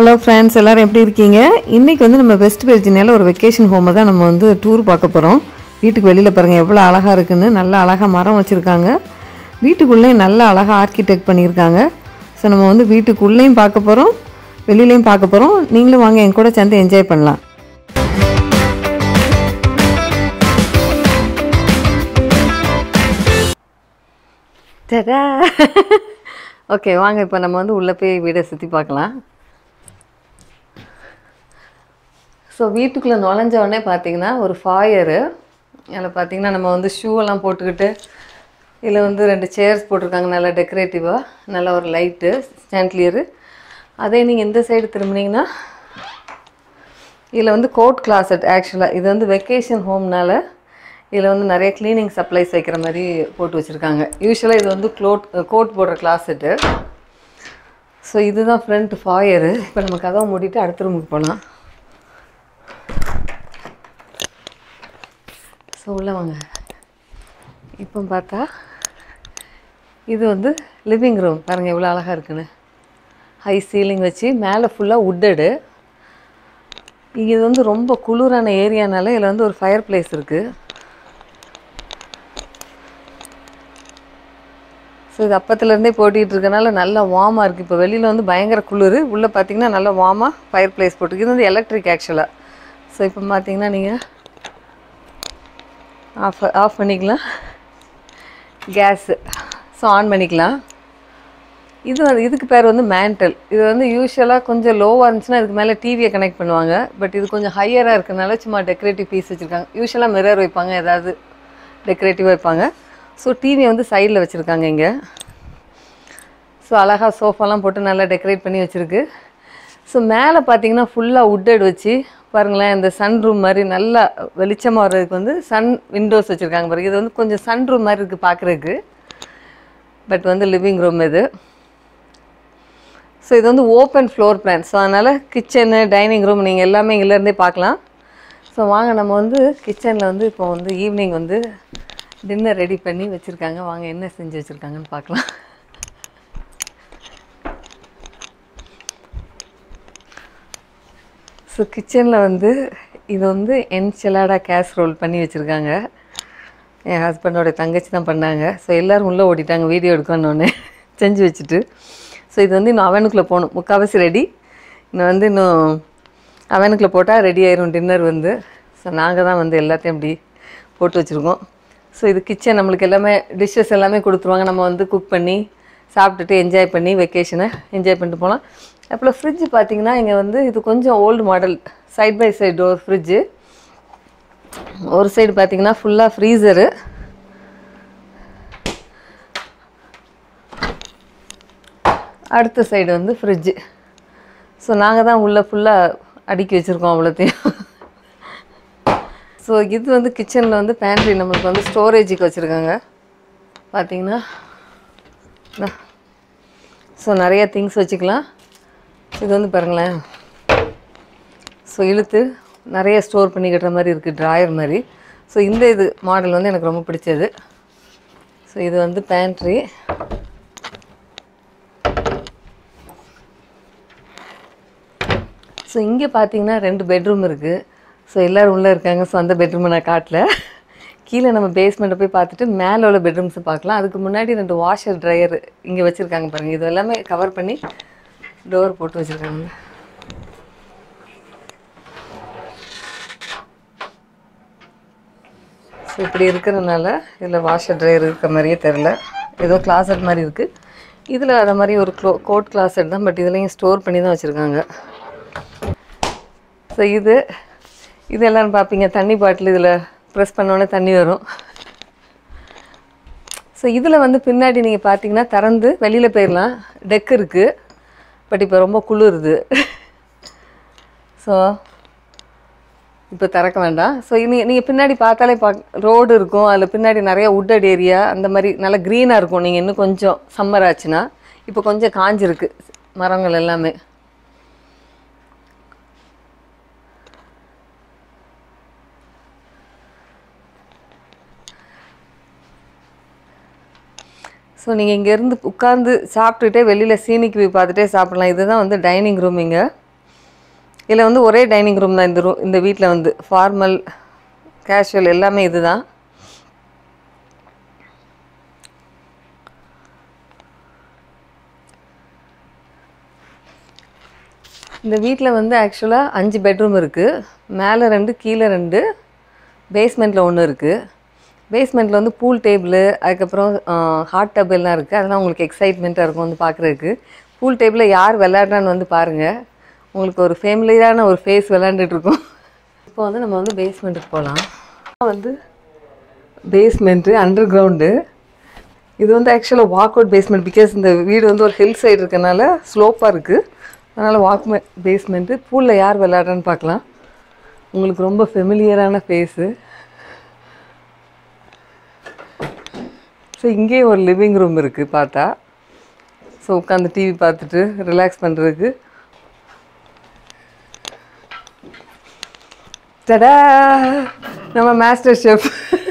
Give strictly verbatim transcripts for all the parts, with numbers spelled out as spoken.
Hello friends, எல்லோரும் எப்படி இருக்கீங்க? இன்றைக்கி வந்து நம்ம வெஸ்ட் வெர்ஜினியாவில் ஒரு வெக்கேஷன் ஹோமை தான் நம்ம வந்து டூர் பார்க்க போகிறோம். வீட்டுக்கு வெளியில் பாருங்கள் எவ்வளோ அழகாக இருக்குன்னு. நல்லா அழகாக மரம் வச்சுருக்காங்க. வீட்டுக்குள்ளேயும் நல்லா அழகாக ஆர்கிடெக்ட் பண்ணியிருக்காங்க. ஸோ நம்ம வந்து வீட்டுக்குள்ளேயும் பார்க்க போகிறோம், வெளியிலையும் பார்க்க போகிறோம். நீங்களும் வாங்க என் கூட சேர்ந்து என்ஜாய் பண்ணலாம். டடா ஓகே, வாங்க இப்போ நம்ம வந்து உள்ளே போய் வீடை சுற்றி பார்க்கலாம். ஸோ வீட்டுக்குள்ளே நுழைஞ்ச உடனே பார்த்தீங்கன்னா ஒரு ஃபாயரு. அதில் பார்த்தீங்கன்னா நம்ம வந்து ஷூவெல்லாம் போட்டுக்கிட்டு இதில் வந்து ரெண்டு சேர்ஸ் போட்டிருக்காங்க, நல்லா டெக்கரேட்டிவாக, நல்லா ஒரு லைட்டு சாண்ட்லியரு. அதே நீங்கள் இந்த சைடு திரும்பினீங்கன்னா இதில் வந்து கோட் கிளாசட். ஆக்சுவலாக இது வந்து வெக்கேஷன் ஹோம்னால இதில் வந்து நிறைய க்ளீனிங் சப்ளைஸ் வைக்கிற மாதிரி போட்டு வச்சுருக்காங்க. யூஸ்வலாக இது வந்து க்ளோட் கோட் போடுற கிளாசெட்டு. ஸோ இதுதான் ஃப்ரண்ட் ஃபாயரு. இப்போ நம்ம கதவை மூடிட்டு அடுத்த ரூமுக்கு போகலாம். ஸோ உள்ளே வாங்க. இப்போ பார்த்தா இது வந்து லிவிங் ரூம். பாருங்கள் எவ்வளோ அழகாக இருக்குன்னு. ஹை சீலிங் வச்சு மேலே ஃபுல்லாக உட்டடு. இது வந்து ரொம்ப குளிரான ஏரியானால இதில் வந்து ஒரு ஃபயர் பிளேஸ் இருக்குது. ஸோ இது அப்பத்துலேருந்தே போட்டிகிட்டு இருக்கனால நல்லா வார்மாக இருக்குது. இப்போ வெளியில் வந்து பயங்கர குளிர், உள்ளே பார்த்தீங்கன்னா நல்லா வார்மாக ஃபயர் பிளேஸ் போட்டுருக்கு. இது வந்து எலக்ட்ரிக் ஆக்சுவலாக. ஸோ இப்போ பார்த்தீங்கன்னா நீங்கள் ஆஃப் ஆஃப் பண்ணிக்கலாம், கேஸு. ஸோ ஆன் பண்ணிக்கலாம். இது வந்து இதுக்கு பேர் வந்து மேண்டல். இது வந்து யூஸ்வலாக கொஞ்சம் லோவாக இருந்துச்சுன்னா இதுக்கு மேலே டிவியை கனெக்ட் பண்ணுவாங்க. பட் இது கொஞ்சம் ஹையராக இருக்கிறனால சும்மா டெக்கரேட்டிவ் பீஸ் வச்சுருக்காங்க. யூஸ்வலாக மிரர் வைப்பாங்க, ஏதாவது டெக்கரேட்டிவாக வைப்பாங்க. ஸோ டிவி வந்து சைடில் வச்சுருக்காங்க இங்கே. ஸோ அழகாக சோஃபாலாம் போட்டு நல்லா டெக்கரேட் பண்ணி வச்சுருக்கு. ஸோ மேலே பார்த்தீங்கன்னா ஃபுல்லாக உட்டட் வச்சு பாருங்களேன், இந்த சன் ரூம் மாதிரி நல்லா வெளிச்சமாக வர்றதுக்கு வந்து சன் விண்டோஸ் வச்சுருக்காங்க பாருங்கள். இது வந்து கொஞ்சம் சன் ரூம் மாதிரி இருக்குது பார்க்குறதுக்கு, பட் வந்து லிவிங் ரூம் இது. ஸோ இது வந்து ஓப்பன் ஃப்ளோர் பிளான். ஸோ அதனால் கிச்சனு டைனிங் ரூம் நீங்கள் எல்லாமே இங்கேருந்தே பார்க்கலாம். ஸோ வாங்க நம்ம வந்து கிச்சனில் வந்து இப்போ வந்து ஈவினிங் வந்து டின்னர் ரெடி பண்ணி வச்சுருக்காங்க. வாங்க என்ன செஞ்சு வச்சுருக்காங்கன்னு பார்க்கலாம். ஸோ கிச்சனில் வந்து இது வந்து என்சிலாடா கேஸ்ரோல் பண்ணி வச்சுருக்காங்க. என் ஹஸ்பண்டோடைய தங்கச்சி தான் பண்ணாங்க. ஸோ எல்லோரும் உள்ளே ஓடிட்டாங்க வீடியோ எடுக்கணுன்னே செஞ்சு வச்சுட்டு. ஸோ இது வந்து இன்னும் அவனுக்குள்ளே போகணும். முக்கால்வாசி ரெடி. இன்னும் வந்து இன்னும் அவனுக்குள்ளே போட்டால் ரெடி ஆயிரும் டின்னர் வந்து. ஸோ நாங்கள் தான் வந்து எல்லாத்தையும் அப்படி போட்டு வச்சுருக்கோம். ஸோ இது கிச்சன். நம்மளுக்கு எல்லாமே டிஷ்ஷஸ் எல்லாமே கொடுத்துருவாங்க. நம்ம வந்து குக் பண்ணி சாப்பிட்டுட்டு என்ஜாய் பண்ணி வெக்கேஷனை என்ஜாய் பண்ணிட்டு போகலாம். அப்புறம் ஃப்ரிட்ஜ் பார்த்திங்கன்னா இங்கே வந்து இது கொஞ்சம் old model side by side door fridge. ஒரு சைடு பார்த்திங்கன்னா ஃபுல்லாக ஃப்ரீசரு, அடுத்த சைடு வந்து ஃப்ரிட்ஜு. ஸோ நாங்கள் தான் உள்ளே ஃபுல்லாக அடுக்கி வச்சுருக்கோம் அவ்வளோத்தையும். ஸோ இது வந்து கிச்சனில் வந்து பேண்ட்ரி நம்மளுக்கு வந்து ஸ்டோரேஜுக்கு வச்சுருக்காங்க பார்த்திங்கன்னா. ஸோ நிறையா திங்ஸ் வச்சுக்கலாம். இது வந்து பாருங்களேன், ஸோ இழுத்து நிறைய ஸ்டோர் பண்ணிக்கிற மாதிரி இருக்குது, ட்ராயர் மாதிரி. ஸோ இந்த இது மாடல் வந்து எனக்கு ரொம்ப பிடிச்சது. ஸோ இது வந்து பேண்ட்ரி. ஸோ இங்கே பார்த்தீங்கன்னா ரெண்டு பெட்ரூம் இருக்குது. ஸோ எல்லோரும் உள்ளே இருக்காங்க. ஸோ அந்த பெட்ரூமை நான் காட்டல. கீழே நம்ம பேஸ்மெண்ட்டை போய் பார்த்துட்டு மேலே உள்ள பெட்ரூம்ஸை பார்க்கலாம். அதுக்கு முன்னாடி ரெண்டு வாஷர் ட்ரையர் இங்கே வச்சுருக்காங்க பாருங்கள். இது எல்லாமே கவர் பண்ணி டோர் போட்டு வச்சுருக்காங்க. ஸோ இப்படி இருக்கிறதுனால இதில் வாஷர் ட்ரையர் இருக்கிற மாதிரியே தெரில, ஏதோ கிளாசட் மாதிரி இருக்குது. இதில் அதை மாதிரி ஒரு க்ளோ கோட் கிளாசட் தான், பட் இதுலேயும் ஸ்டோர் பண்ணி தான் வச்சுருக்காங்க. ஸோ இது இது எல்லோரும் பார்ப்பீங்க, தண்ணி பாட்டில் இதில் ப்ரெஸ் பண்ணோன்னே தண்ணி வரும். ஸோ இதில் வந்து பின்னாடி நீங்கள் பார்த்தீங்கன்னா திறந்து வெளியில் போயிடலாம். டெக் இருக்குது, பட் இப்போ ரொம்ப குளிருது. ஸோ இப்போ திறக்க வேண்டாம். ஸோ இனி நீங்கள் பின்னாடி பார்த்தாலே பா ரோடு இருக்கும், அதில் பின்னாடி நிறையா உட்டட் ஏரியா அந்த மாதிரி நல்லா க்ரீனாக இருக்கும். நீங்கள் இன்னும் கொஞ்சம் சம்மர் ஆச்சுன்னா, இப்போ கொஞ்சம் காஞ்சிருக்கு மரங்கள் எல்லாமே. ஸோ நீங்கள் இங்கேருந்து உட்காந்து சாப்பிட்டுட்டே வெளியில் சீனிக்கு போய் பார்த்துட்டே சாப்பிட்லாம். இதுதான் வந்து டைனிங் ரூம். இங்கே இதில் வந்து ஒரே டைனிங் ரூம் தான் இந்த ரூம். இந்த வீட்டில் வந்து ஃபார்மல் கேஷுவல் எல்லாமே இது தான். இந்த வீட்டில் வந்து ஆக்சுவலாக அஞ்சு பெட்ரூம் இருக்குது. மேலே ரெண்டு, கீழே ரெண்டு, பேஸ்மெண்ட்டில் ஒன்று இருக்குது. பேஸ்மெண்ட்டில் வந்து பூல் டேபிள், அதுக்கப்புறம் ஹாட் டப் எல்லாம் இருக்குது. அதெல்லாம் உங்களுக்கு எக்ஸைட்மெண்ட்டாக இருக்கும் வந்து பார்க்குறதுக்கு. பூல் டேபிளில் யார் விளையாடுறான்னு வந்து பாருங்கள். உங்களுக்கு ஒரு ஃபேமிலியான ஒரு ஃபேஸ் விளையாண்டுட்ருக்கோம். இப்போ வந்து நம்ம வந்து பேஸ்மெண்ட்டுக்கு போகலாம். வந்து பேஸ்மெண்ட்டு அண்டர் கிரவுண்டு. இது வந்து ஆக்சுவலாக வாக் அவுட் பேஸ்மெண்ட். பிகாஸ் இந்த வீடு வந்து ஒரு ஹில் சைடு இருக்கனால ஸ்லோப்பாக இருக்குது. அதனால் வாக் பேஸ்மெண்ட்டு. பூலில் யார் விளையாடுறான்னு பார்க்கலாம். உங்களுக்கு ரொம்ப ஃபெமிலியரான ஃபேஸு. ஸோ இங்கேயே ஒரு லிவிங் ரூம் இருக்குது பார்த்தா. ஸோ உட்காந்து டிவி பார்த்துட்டு ரிலாக்ஸ் பண்ணுறதுக்கு. டடா, நம்ம மாஸ்டர் ஷெஃப்.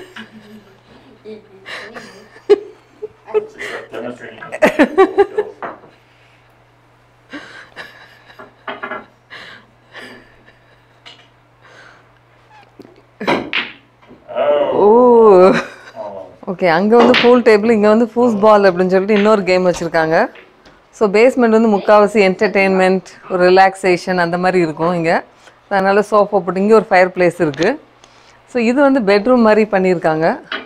ஓகே, அங்கே வந்து பூல் டேபிள், இங்கே வந்து ஃபூஸ் பால் அப்படின்னு சொல்லிட்டு இன்னொரு கேம் வச்சுருக்காங்க. ஸோ பேஸ்மெண்ட் வந்து முக்கால்வாசி என்டர்டெயின்மெண்ட், ஒரு ரிலாக்ஸேஷன் அந்த மாதிரி இருக்கும் இங்கே. அதனால் சோஃபா போட்டு இங்கே ஒரு ஃபயர் பிளேஸ் இருக்குது. ஸோ இது வந்து பெட்ரூம் மாதிரி பண்ணியிருக்காங்க.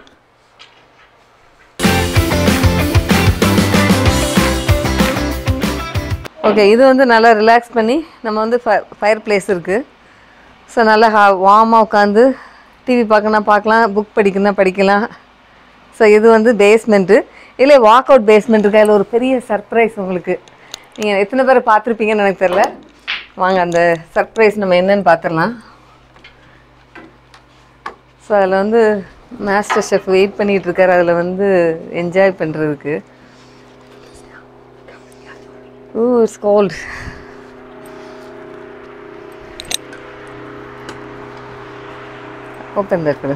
ஓகே, இது வந்து நல்லா ரிலாக்ஸ் பண்ணி நம்ம வந்து ஃப ஃபயர் பிளேஸ் இருக்குது. ஸோ நல்லா ஹா வார்மாக உட்காந்து டிவி பார்க்கணும் பார்க்கலாம், புக் படிக்கணும் படிக்கலாம். ஸோ இது வந்து பேஸ்மெண்ட்டு. இல்லை வாக் அவுட் பேஸ்மெண்ட் இருக்கா. அதில் ஒரு பெரிய சர்ப்ரைஸ் உங்களுக்கு. நீங்கள் எத்தனை பேரை பார்த்துருப்பீங்கன்னு எனக்கு தெரில. வாங்க அந்த சர்ப்ரைஸ் நம்ம என்னன்னு பார்த்துடலாம். ஸோ அதில் வந்து மாஸ்டர் ஷெஃப் வெயிட் பண்ணிகிட்ருக்காரு. அதில் வந்து என்ஜாய் பண்ணுறதுக்கு. ஓ, இட்ஸ் கோல்ட். ஓப்பன் இருக்குது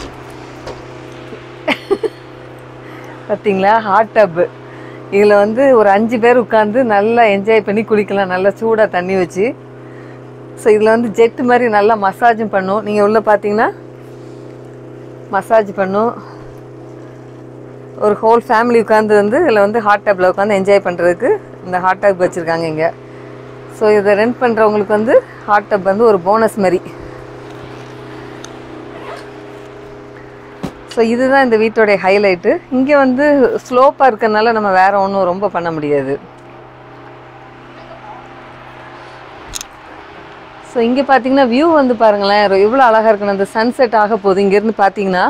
பார்த்தீங்களா, ஹாட் டப்பு. இதில் வந்து ஒரு அஞ்சு பேர் உட்காந்து நல்லா என்ஜாய் பண்ணி குளிக்கலாம், நல்லா சூடாக தண்ணி வச்சு. ஸோ இதில் வந்து ஜெட்டு மாதிரி நல்லா மசாஜும் பண்ணும். நீங்கள் உள்ளே பார்த்தீங்கன்னா மசாஜ் பண்ணும். ஒரு ஹோல் ஃபேமிலி உட்காந்து வந்து இதில் வந்து ஹாட் டப்பில் உட்காந்து என்ஜாய் பண்ணுறதுக்கு இந்த ஹாட் டப் வச்சுருக்காங்க இங்கே. ஸோ இதை ரெண்ட் பண்ணுறவங்களுக்கு வந்து ஹாட் டப் வந்து ஒரு போனஸ் மாதிரி. ஸோ இதுதான் இந்த வீட்டோடைய ஹைலைட்டு. இங்கே வந்து ஸ்லோப்பாக இருக்கிறதுனால நம்ம வேறு ஒன்றும் ரொம்ப பண்ண முடியாது. ஸோ இங்கே பார்த்தீங்கன்னா வியூ வந்து பாருங்களேன், எவ்வளோ அழகாக இருக்குன்னு. அந்த சன்செட் ஆக போகுது இங்கேருந்து பார்த்தீங்கன்னா.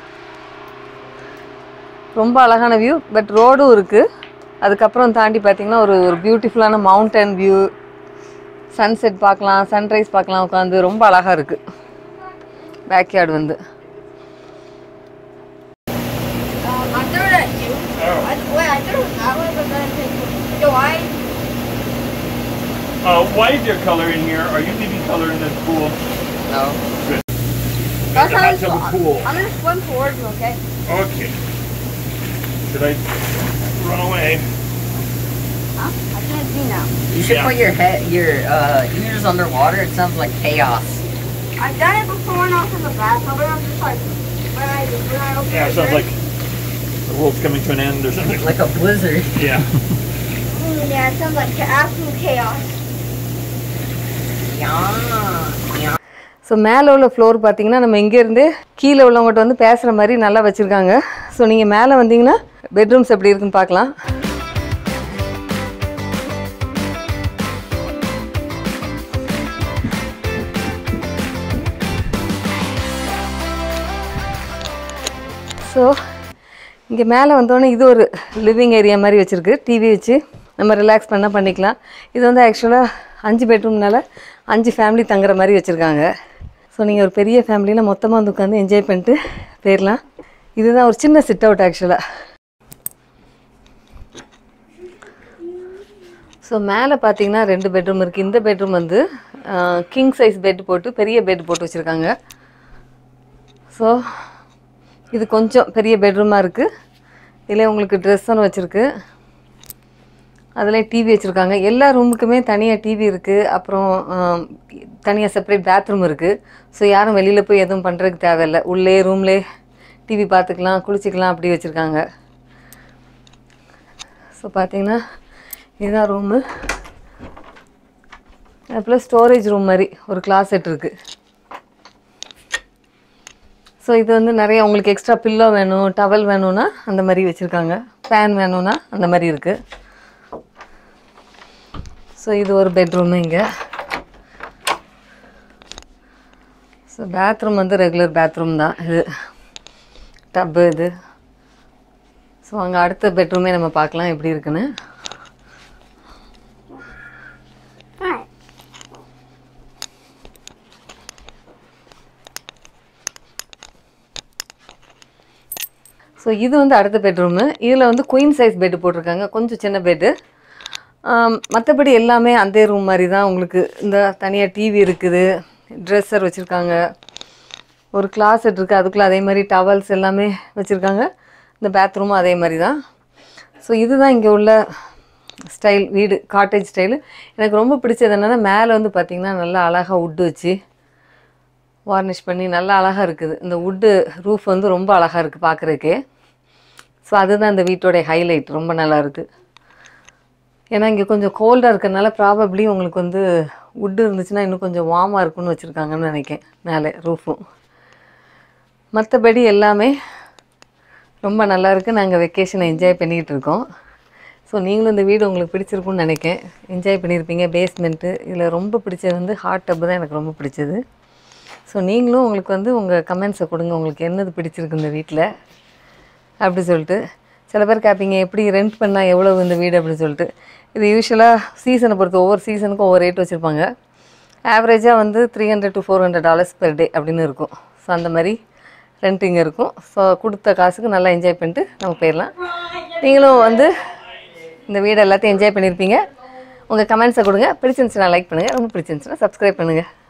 ரொம்ப அழகான வியூ. பட் ரோடும் இருக்குது. அதுக்கப்புறம் தாண்டி பார்த்தீங்கன்னா ஒரு ஒரு பியூட்டிஃபுல்லான மவுண்டன் வியூ, சன்செட் பார்க்கலாம், சன்ரைஸ் பார்க்கலாம் உட்காந்து. ரொம்ப அழகாக இருக்குது பேக்யார்டு வந்து. Uh, why is there color in here? Are you leaving color in this pool? No. Good. That's The hot tub pool. I'm gonna swim towards you, okay? Okay. Should I run away? Huh? I can't see now. You should Yeah. put your head, your uh, ears underwater. It sounds like chaos. I've done it before when I was in the bathtub, and I'm just like, when I, when I open Yeah, the it sounds drink- like the world's coming to an end or something. Like a blizzard. Yeah. Mm, yeah, it sounds like absolute chaos. Yeah. Yeah. So மேலே உள்ள floor பார்த்தீங்கன்னா நம்ம இங்கேருந்து கீழே உள்ளவங்ககிட்ட வந்து பேசுகிற மாதிரி நல்லா வச்சுருக்காங்க. ஸோ நீங்கள் மேலே வந்தீங்கன்னா பெட்ரூம்ஸ் எப்படி இருக்குன்னு பார்க்கலாம். ஸோ இங்கே மேலே வந்தோடனே இது ஒரு லிவிங் ஏரியா மாதிரி வச்சுருக்கு. டிவி வச்சு நம்ம ரிலாக்ஸ் பண்ணால் பண்ணிக்கலாம். இது வந்து ஆக்சுவலாக அஞ்சு பெட்ரூம்னால அஞ்சு ஃபேமிலி தங்குற மாதிரி வச்சுருக்காங்க. ஸோ நீங்கள் ஒரு பெரிய ஃபேமிலியில் மொத்தமாக வந்து உட்காந்து என்ஜாய் பண்ணிட்டு போயிடலாம். இதுதான் ஒரு சின்ன சிட் அவுட் ஆக்சுவலாக. ஸோ மேலே பார்த்தீங்கன்னா ரெண்டு பெட்ரூம் இருக்குது. இந்த பெட்ரூம் வந்து கிங் சைஸ் பெட் போட்டு பெரிய பெட் போட்டு வச்சுருக்காங்க. ஸோ இது கொஞ்சம் பெரிய பெட்ரூமாக இருக்குது. இதில் உங்களுக்கு ட்ரெஸ்ஸுன்னு வச்சுருக்கு. அதில் டிவி வச்சுருக்காங்க. எல்லா ரூமுக்குமே தனியாக டிவி இருக்குது. அப்புறம் தனியாக செப்பரேட் பாத்ரூம் இருக்குது. ஸோ யாரும் வெளியில் போய் எதுவும் பண்ணுறதுக்கு தேவையில்லை. உள்ளே ரூம்லே டிவி பார்த்துக்கலாம், குளிச்சிக்கலாம், அப்படி வச்சுருக்காங்க. ஸோ பார்த்தீங்கன்னா இதுதான் ரூமு. அப்புறம் ஸ்டோரேஜ் ரூம் மாதிரி ஒரு கிளாசெட் இருக்குது. ஸோ இது வந்து நிறைய உங்களுக்கு எக்ஸ்ட்ரா பில்லோ வேணும், டவல் வேணும்னா அந்த மாதிரி வச்சுருக்காங்க. ஃபேன் வேணும்னா அந்த மாதிரி இருக்குது. ஸோ இது ஒரு பெட்ரூமு இங்கே. ஸோ பாத்ரூம் வந்து ரெகுலர் பாத்ரூம் தான் இது. டப்பு இது. ஸோ அங்கே அடுத்த பெட்ரூமே நம்ம பார்க்கலாம் எப்படி இருக்குன்னு. ஸோ இது வந்து அடுத்த பெட்ரூமு. இதில் வந்து குயின் சைஸ் பெட்டு போட்டிருக்காங்க, கொஞ்சம் சின்ன பெட்டு. மற்றபடி எல்லாமே அதே ரூம் மாதிரி தான். உங்களுக்கு இந்த தனியாக டிவி இருக்குது, ட்ரெஸ்ஸர் வச்சுருக்காங்க, ஒரு கிளாசெட் இருக்குது, அதுக்குள்ளே அதே மாதிரி டவல்ஸ் எல்லாமே வச்சுருக்காங்க. இந்த பாத்ரூமும் அதே மாதிரி தான். ஸோ இதுதான் இங்கே உள்ள ஸ்டைல் வீடு, காட்டேஜ் ஸ்டைலு. எனக்கு ரொம்ப பிடிச்சது என்னென்னா மேலே வந்து பார்த்திங்கன்னா நல்லா அழகாக வுட்டு வச்சு வார்னிஷ் பண்ணி நல்லா அழகாக இருக்குது. இந்த வுட்டு ரூஃப் வந்து ரொம்ப அழகாக இருக்குது பார்க்குறதுக்கே. ஸோ அதுதான் இந்த வீட்டோடைய ஹைலைட். ரொம்ப நல்லா இருக்குது. ஏன்னா இங்கே கொஞ்சம் கோல்டாக இருக்கிறதுனால ப்ராபப்ளி உங்களுக்கு வந்து வுட்டு இருந்துச்சுன்னா இன்னும் கொஞ்சம் வார்மாக இருக்குன்னு வச்சுருக்காங்கன்னு நினைக்கிறேன் மேலே ரூஃபும். மற்றபடி எல்லாமே ரொம்ப நல்லா இருக்குது. நாங்கள் வெக்கேஷனை என்ஜாய் பண்ணிக்கிட்டு இருக்கோம். ஸோ நீங்களும் இந்த வீடு உங்களுக்கு பிடிச்சிருக்குன்னு நினைக்கிறேன். என்ஜாய் பண்ணியிருப்பீங்க. பேஸ்மெண்ட்டு இதில் ரொம்ப பிடிச்சது வந்து ஹாட் டப்பு தான் எனக்கு ரொம்ப பிடிச்சது. ஸோ நீங்களும் உங்களுக்கு வந்து உங்கள் கமெண்ட்ஸை கொடுங்க, உங்களுக்கு என்னது பிடிச்சிருக்கு இந்த வீட்டில் அப்படி சொல்லிட்டு. சில பேர் கேட்பீங்க எப்படி ரெண்ட் பண்ணால் எவ்வளோ இந்த வீடு அப்படின்னு சொல்லிட்டு. இது யூஸ்வலாக சீசனை பொறுத்து ஒவ்வொரு சீசனுக்கும் ஒவ்வொரு ரேட் வச்சுருப்பாங்க. ஆவரேஜாக வந்து three hundred to four hundred dollars per day அப்படின்னு இருக்கும். ஸோ அந்த மாதிரி ரெண்ட் இங்கே இருக்கும். ஸோ கொடுத்த காசுக்கு நல்லா என்ஜாய் பண்ணிட்டு நம்ம போயிடலாம். நீங்களும் வந்து இந்த வீடு எல்லாத்தையும் என்ஜாய் பண்ணியிருப்பீங்க. உங்கள் கமெண்ட்ஸை கொடுங்க. பிடிச்சிருந்துச்சுன்னா லைக் பண்ணுங்கள், ரொம்ப பிடிச்சிருந்துச்சுன்னா சப்ஸ்கிரைப் பண்ணுங்கள்.